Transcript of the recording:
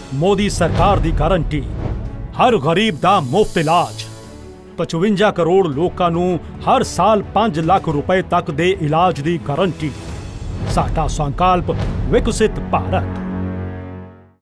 मोदी सरकार दी गारंटी, हर गरीब दा मुफ्त इलाज। 55 करोड़ लोकां नूं हर साल 5 लाख रुपए तक दे इलाज दी गारंटी। साडा संकल्प विकसित भारत।